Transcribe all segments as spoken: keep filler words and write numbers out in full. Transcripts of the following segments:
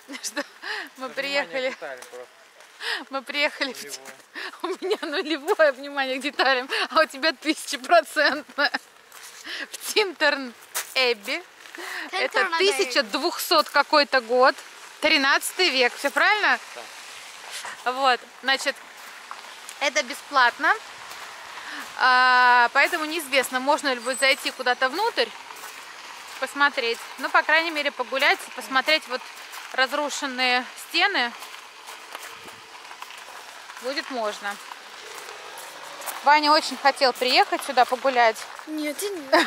Что мы приехали. Мы приехали. У меня нулевое внимание к деталям, а у тебя тысячепроцентное. В Тинтерн Эбби. Это тысяча двухсот какой-то год. тринадцатый век. Все правильно? Да. Вот, значит, это бесплатно. А, поэтому неизвестно, можно ли будет зайти куда-то внутрь, посмотреть. Ну, по крайней мере, погулять, посмотреть вот разрушенные стены. Будет можно. Ваня очень хотел приехать сюда погулять. Нет, нет.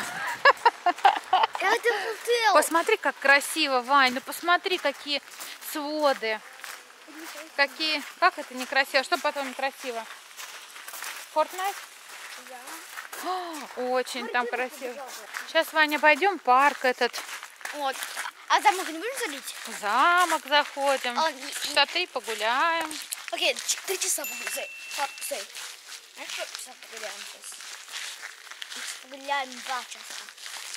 Посмотри, как красиво, Вань. Ну посмотри, какие своды. Какие. Как это некрасиво? Что потом некрасиво? Fortnite? Да. О, очень там красиво. Сейчас, Ваня, пойдем в парк этот. Вот. А замок не будем залить? В замок заходим. А, Часа три погуляем. Окей, три часа погуляем. Знаешь, что часа погуляем сейчас? Погуляем два часа.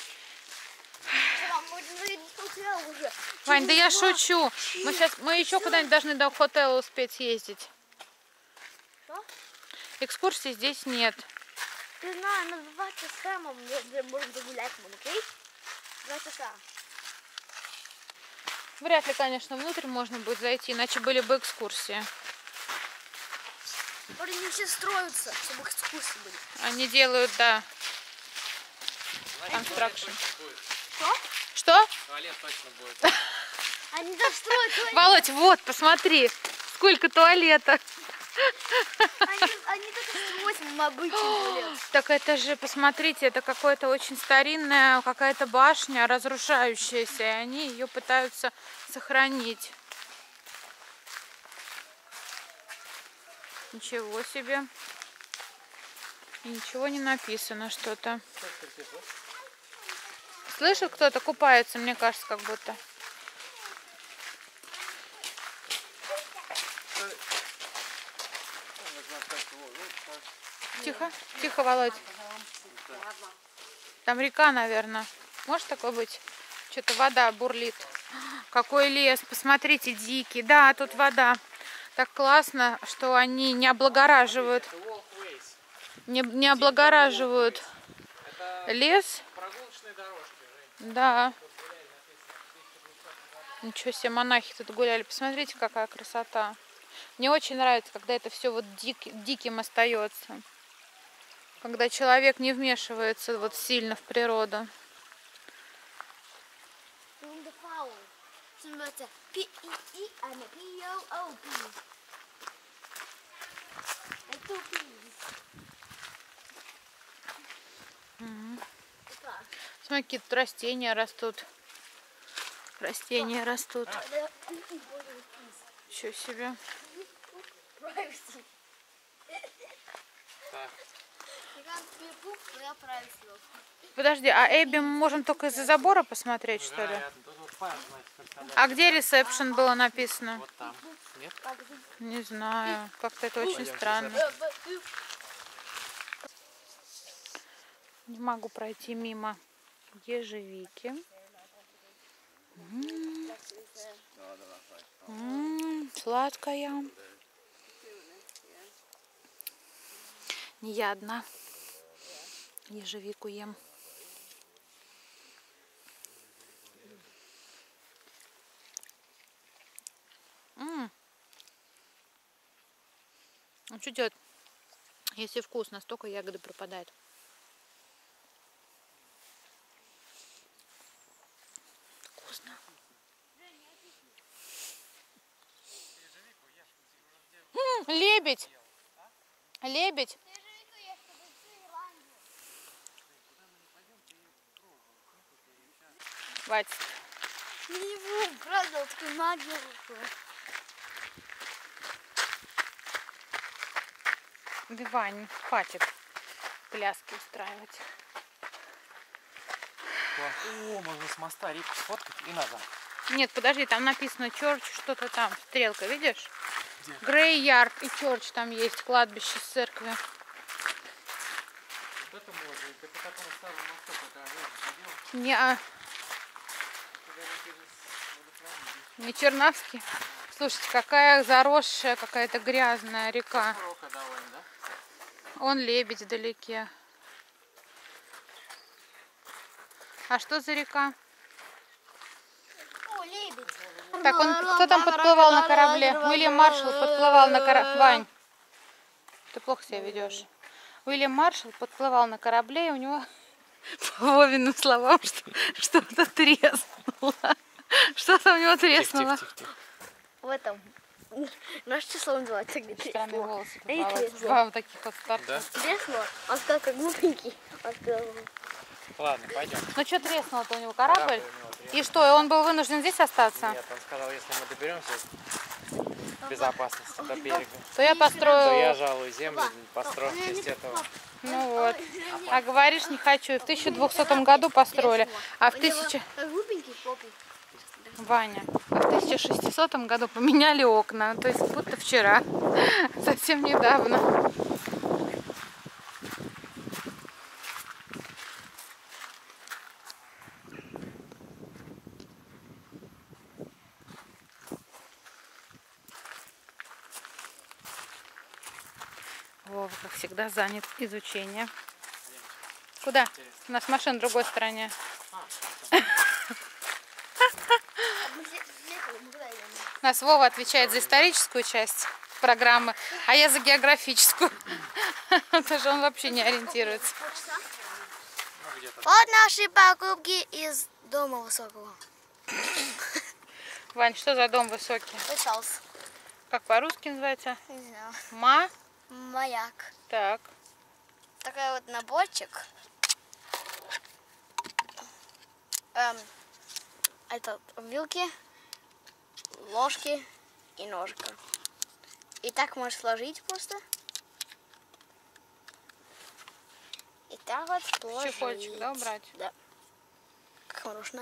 Вань, да я шучу. Мы сейчас, мы еще куда-нибудь должны до хотела успеть съездить. Что? Экскурсий здесь нет. Ты знаешь, на два часа мы можем загулять, мам, окей? Два часа. Вряд ли, конечно, внутрь можно будет зайти, иначе были бы экскурсии. Они все строятся, чтобы экскурсии были. Они делают, да. Констракшн. Что? Что? Туалет точно будет. Они там строят туалет. Володь, вот, посмотри, сколько туалета. Они, они так и строят, мы обычный туалет. Так это же, посмотрите, это какая-то очень старинная какая-то башня, разрушающаяся, и они ее пытаются сохранить. Ничего себе. И ничего не написано что-то. Слышит, кто-то купается, мне кажется, как будто. Тихо, тихо, Володь. Там река, наверное. Может такое быть? Что-то вода бурлит. Какой лес, посмотрите, дикий. Да, тут вода. Так классно, что они не облагораживают. Не, не облагораживают лес. Да. Ничего себе, монахи тут гуляли. Посмотрите, какая красота. Мне очень нравится, когда это все вот дик, диким остается. Когда человек не вмешивается вот сильно в природу. Угу. Смотри, какие тут растения растут. Растения растут. Ничего себе. Подожди, а Эбби мы можем только из-за забора посмотреть, что ли? А где ресепшн было написано? Вот там. Нет? Не знаю. Как-то это очень странно. Не могу пройти мимо ежевики. М-м-м. М-м, сладкая. Не я одна ежевику ем. М-м. А что делать, если вкусно, столько ягоды пропадает? Вкусно. М-м, лебедь. Лебедь. Хватит. Не буду, правда, вот такой магия. Да, Вань, хватит пляски устраивать. О, можно с моста реку сфоткать и назад. Нет, подожди, там написано Church, что-то там, стрелка, видишь? Грейярд и Church там есть, кладбище с церковью. Вот это можно, это по такому старому мосту, пока не а... Не Чернавский. Слушайте, какая заросшая, какая-то грязная река. Широкая довольно, да? Он лебедь вдалеке. А что за река? О, лебедь. Так, он, кто там подплывал на корабле? Уильям Маршалл подплывал на корабле. Вань, ты плохо себя ведешь. Уильям Маршалл подплывал на корабле, и у него, по Вовиным словам, что- что-то треснуло. Что-то у него треснуло. Тихо, тихо, тихо. В этом. Наше число называется. Странные волосы. Эй, попало. тресло. Два вот таких вот Да? торчат. Тресло. Он сказал, как глупенький. Он сказал, Ладно, пойдем. Ну что треснуло-то у него корабль? Корабль у него треснул. И что, он был вынужден здесь остаться? Нет, он сказал, если мы доберемся в безопасности до берега, То я то я построил... жалую землю, построю в честь этого. Ну вот. А говоришь, не хочу. И в тысяча двухсотом году построили. А в тысяча... как глупенький попик. Ваня, а в тысяча шестисотом году поменяли окна. То есть будто вчера. Совсем недавно. Вова, как всегда, занят изучением. Куда? У нас машина в другой стороне. У нас Вова отвечает за историческую часть программы, а я за географическую. Даже он вообще не ориентируется. Ну, где-то. Вот наши покупки из дома высокого. Вань, что за дом высокий? Пытался. Как по-русски называется? Не знаю. Ма? Маяк. Так. Такой вот наборчик. Эм, это вилки, ложки и ножка. И так можешь сложить просто. И так вот сложить. Чехольчик, да, убрать? Да. Как нужно.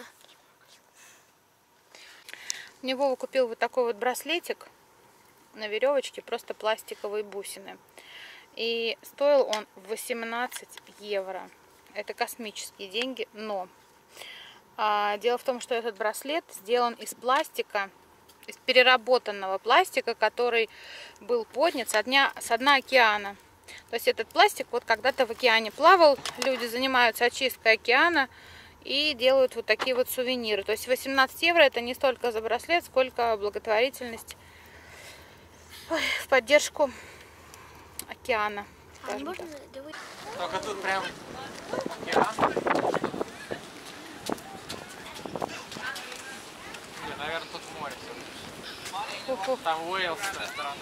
Мне Вова купил вот такой вот браслетик на веревочке, просто пластиковые бусины. И стоил он восемнадцать евро. Это космические деньги, но а, дело в том, что этот браслет сделан из пластика, из переработанного пластика, который был поднят со дня, со дна океана. То есть этот пластик вот когда-то в океане плавал, люди занимаются очисткой океана и делают вот такие вот сувениры. То есть восемнадцать евро это не столько за браслет, сколько благотворительность в поддержку океана. А не скажем можно так. делать? Только тут прям океан. Не, наверное, тут море все. Фу-фу. Там Уэйлс с той стороны.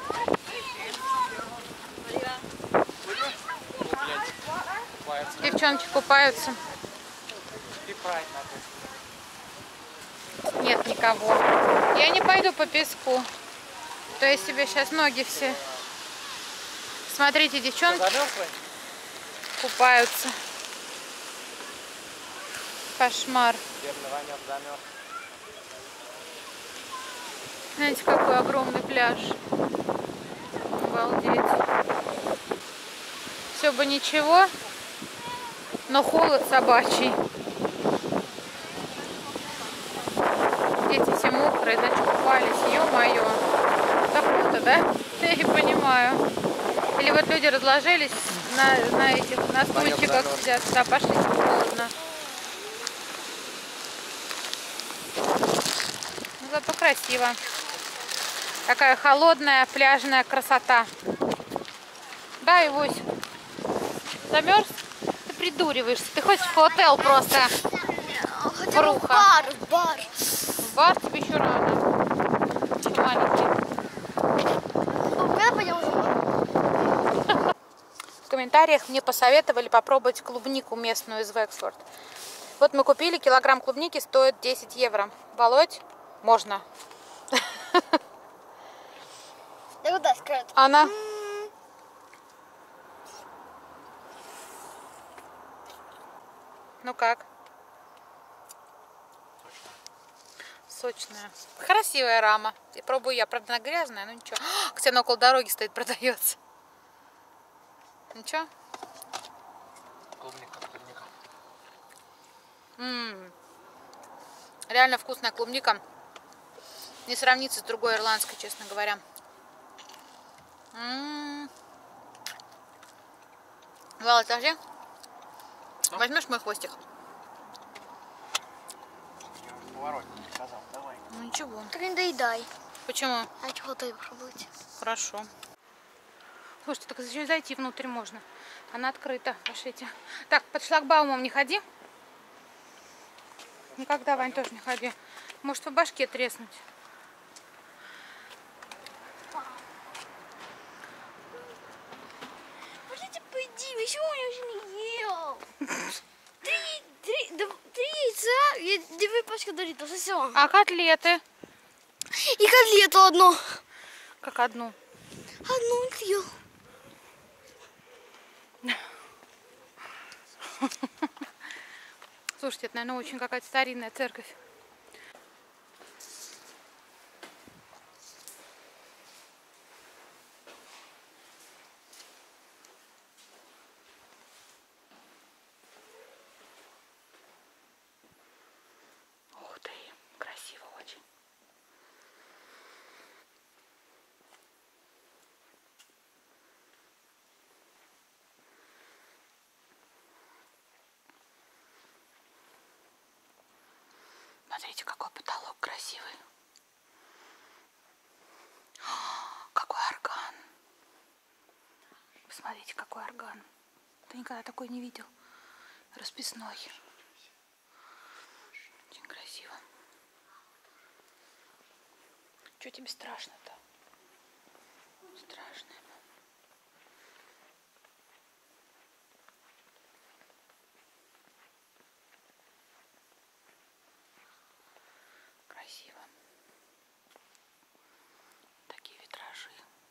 О, блядь, купается. Девчонки купаются. И прайд надо. Нет никого. Я не пойду по песку. То я себе сейчас ноги все. Смотрите, девчонки Замерзла? купаются. Кошмар. Бедный Ванек замерз. Знаете, какой огромный пляж. Обалдеть. Все бы ничего, но холод собачий. Дети все мокрые, значит, купались. Ё-моё. Так круто, да? Я не понимаю. Или вот люди разложились на, на этих, на стульчиках замерз. сидят. Да, пошли, холодно. Ну, зато красиво. Такая холодная пляжная красота. Да, Ивусь? Замерз? Ты придуриваешься. Ты хочешь в хотел просто. Хотя бы в Бруха. бар, в бар. В бар тебе еще рано. Еще маленький. Когда пойдем в бар? В комментариях мне посоветовали попробовать клубнику местную из Вексфорд. Вот мы купили килограмм клубники, стоит десять евро. Володь, можно. Да куда скажут? Она... Ну как? Сочная. Красивая рама. И пробую я, правда, она грязная, но ничего. Кстати, она около дороги стоит, продается. Ничего? Клубника, клубника. М-м. Реально вкусная клубника. Не сравнится с другой ирландской, честно говоря. М-м-м. Вала, подожди. Возьмешь мой хвостик? Поворот не сказал, давай. Ну ничего. Так не доедай. Почему? А чего ты попробовать? Хорошо. Слушайте, так еще зайти внутрь можно. Она открыта. Пошлите. Так, под шлагбаумом не ходи. Никогда, Вань, тоже не ходи. Может, по башке треснуть. Пошли, пойди, я сегодня уже не ел. Три, три, два, три яйца и две пачки Доритос, и все. А котлеты? И котлету одну. Как одну? Одну съел. Слушайте, это, наверное, очень какая-то старинная церковь. Ух ты, красиво очень. Смотрите, какой потолок красивый. О, какой орган. Посмотрите, какой орган. Ты никогда такой не видел. Расписной. Очень красиво. Что тебе страшно-то? Страшно. Красиво. Такие витражи.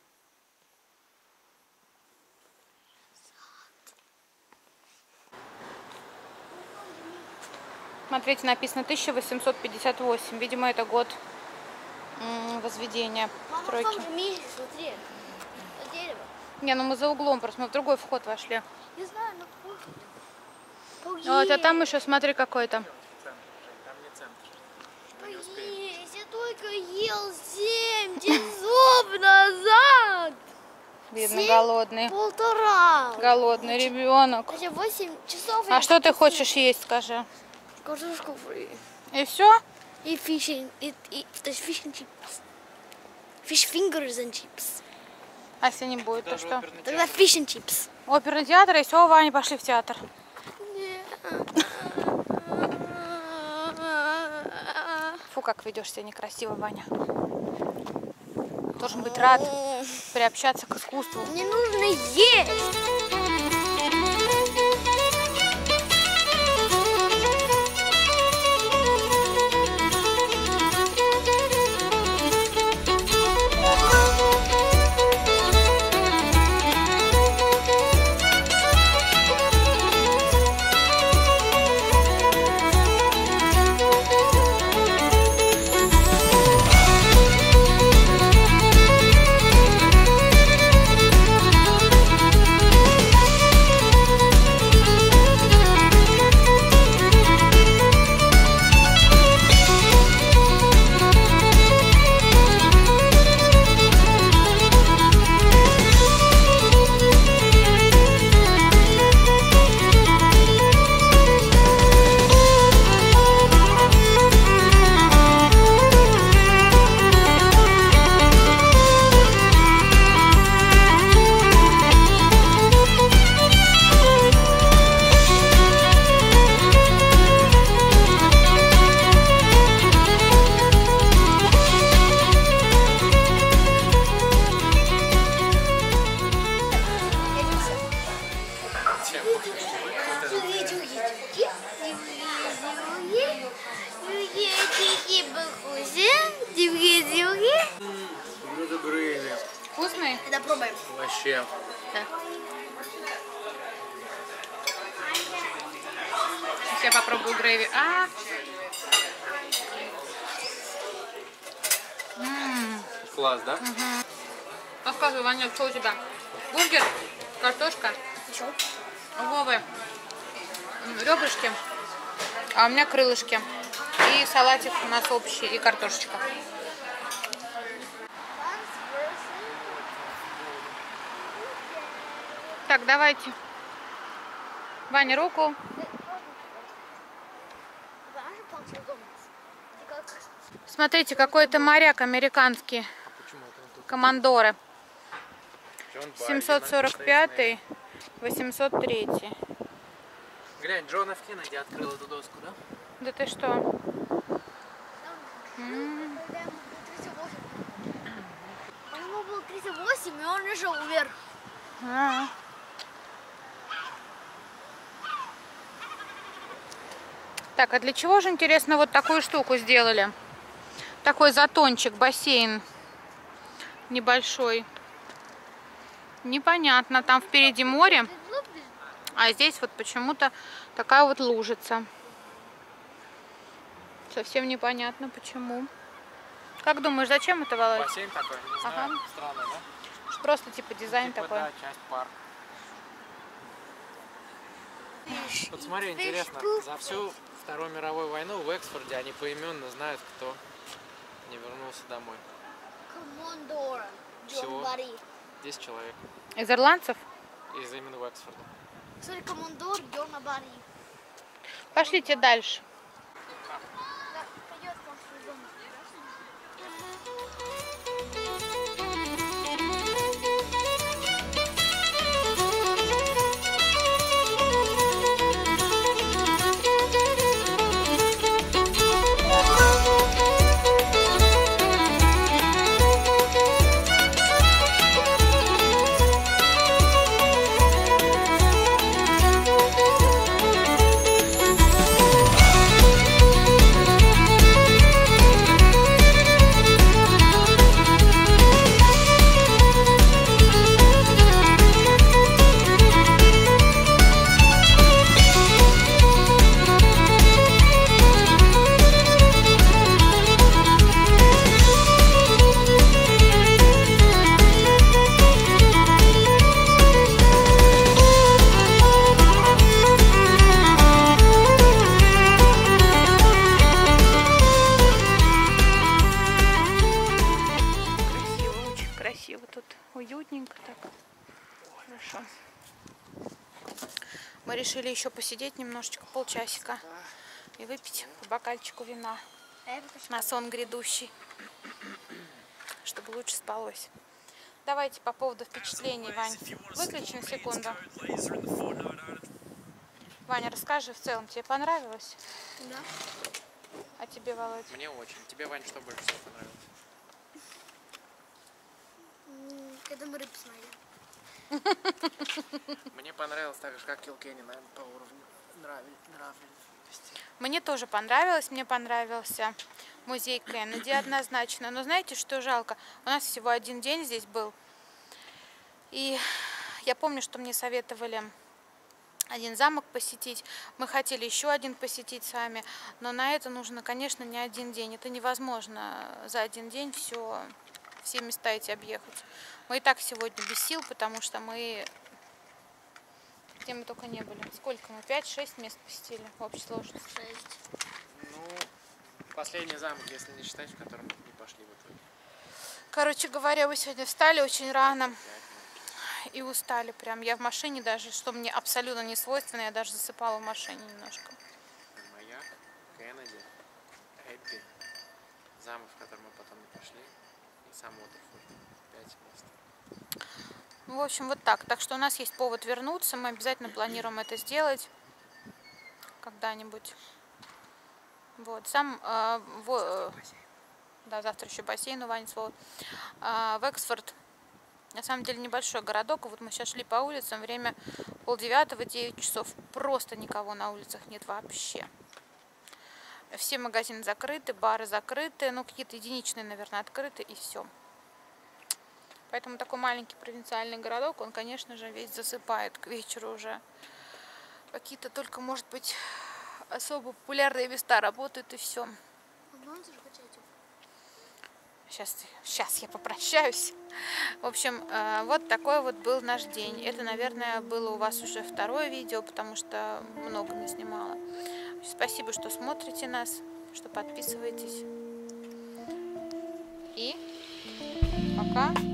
Смотрите, написано тысяча восемьсот пятьдесят восемь. Видимо, это год м, возведения стройки. Мама, смотри, смотри. Это дерево. Не, ну мы за углом, просто мы в другой вход вошли. Не знаю, но какой. Вот, а там еще смотри какой-то. Поесть, я только ел семь часов назад. Видно, Семь? голодный. Полтора. Голодный ребенок. Хотя восемь часов. А что ты хочешь есть, скажи? Картошку фри. И все? И фишинг, и, и, то есть фиш and chips. Fish fingers and chips. А если не будет, то Даже что? оперный Тогда fish and chips. Оперный театр, и все, Ваня, пошли в театр. Фу, как ведешь себя некрасиво, Ваня. Должен быть рад приобщаться к искусству. Мне нужно есть. Вкусный? Это пробуем. Вообще. Да. Сейчас я попробую грейви. А! М-м-м. Класс, да? Рассказывай, Ваня, что у тебя? Бургер, картошка, Еще? у Вовы м, ребрышки, а у меня крылышки. И салатик у нас общий, и картошечка. Так, давайте. Ваня, руку. Смотрите, какой-то моряк американский. Командоры. семьсот сорок пятый, восемьсот третий. Глянь, Джон Ф. Кеннеди открыл эту доску, да? Да ты что? М-м. У него был тридцать восемь, и он лежал вверх. А-а. Так, а для чего же, интересно, вот такую штуку сделали? Такой затончик, бассейн небольшой. Непонятно, там впереди море, а здесь вот почему-то такая вот лужица. Совсем непонятно почему. Как думаешь, зачем это, Володь? Бассейн такой, не знаю, Ага. странно, да? Просто типа дизайн Типа, такой. да, часть парка. Вот смотри, интересно, за всю Вторую мировую войну в Эксфорде они поименно знают, кто не вернулся домой. Командор Всего Джон Барри. десять человек Из ирландцев? из именно Эксфорда. Кстати, командор Джона Барри. Пошлите дальше. Да, пойдет к вам в дом. Уютненько так. Хорошо. Мы решили еще посидеть немножечко, полчасика, и выпить по бокальчику вина на сон грядущий, чтобы лучше спалось. Давайте по поводу впечатлений, Вань. Выключи на секунду. Ваня, расскажи в целом, тебе понравилось? Да. А тебе, Володь? Мне очень. Тебе, Вань, что больше всего понравилось? Когда мы рыбу смотрели. Мне понравилось так же, как Килкенни, наверное, по уровню нравственности. Мне тоже понравилось, мне понравился музей Кеннеди однозначно. Но знаете, что жалко? У нас всего один день здесь был. И я помню, что мне советовали один замок посетить. Мы хотели еще один посетить с вами. Но на это нужно, конечно, не один день. Это невозможно за один день все, все места эти объехать. Мы и так сегодня без сил, потому что мы... Где мы только не были. Сколько мы? пять-шесть мест посетили в общей сложности. Шесть. Ну, последний замок, если не считать, в котором не пошли в итоге. Короче говоря, вы сегодня встали очень рано и устали прям. Я в машине даже, что мне абсолютно не свойственно, я даже засыпала в машине немножко. Маяк, Кеннеди, Эбби, замок, в который мы потом не пошли, и сам Уотерфорд. Пять мест. Ну, в общем, вот так. Так что у нас есть повод вернуться. Мы обязательно планируем это сделать когда-нибудь. Вот. Сам э, в, э, да, завтра еще бассейн у Вани свой. Э, в Эксфорд, на самом деле, небольшой городок. Вот мы сейчас шли по улицам, время полдевятого, девять часов. Просто никого на улицах нет вообще. Все магазины закрыты, бары закрыты, ну, какие-то единичные, наверное, открыты, и все. Поэтому такой маленький провинциальный городок, он, конечно же, весь засыпает к вечеру уже. Какие-то только, может быть, особо популярные места работают, и все. Сейчас, сейчас я попрощаюсь. В общем, вот такой вот был наш день. Это, наверное, было у вас уже второе видео, потому что много наснимала. Спасибо, что смотрите нас, что подписываетесь. И пока.